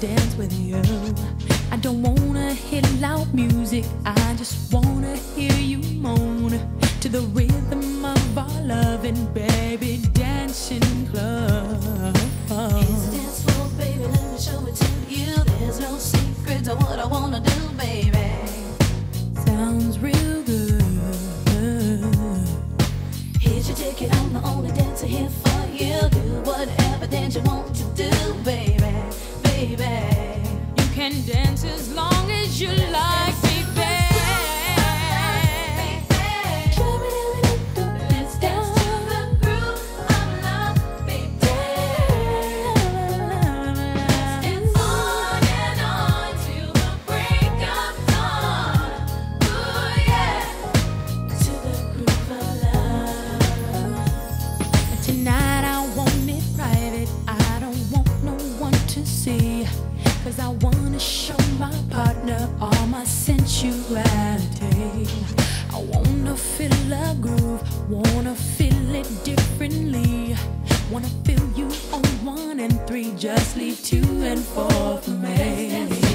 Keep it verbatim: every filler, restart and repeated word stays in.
dance with you. I don't wanna hear loud music, I just wanna hear you moan to the rhythm of our loving, baby, dancing club. It's a dance floor, baby, let me show it to you. There's no secret to what I wanna do, baby. Sounds real good. Here's your ticket, I'm the only dancer here for you. Do whatever dance you want to do, baby, baby. You can dance as long as you like, baby. Let's dance to the groove of love, baby. It's on and on till the break of dawn. Ooh, yeah. To the groove of love. Tonight I want it private, I don't want no one to see, 'cause I wanna show my partner all my sensuality. I wanna feel a groove, wanna feel it differently. Wanna feel you on one and three, just leave two and four for me.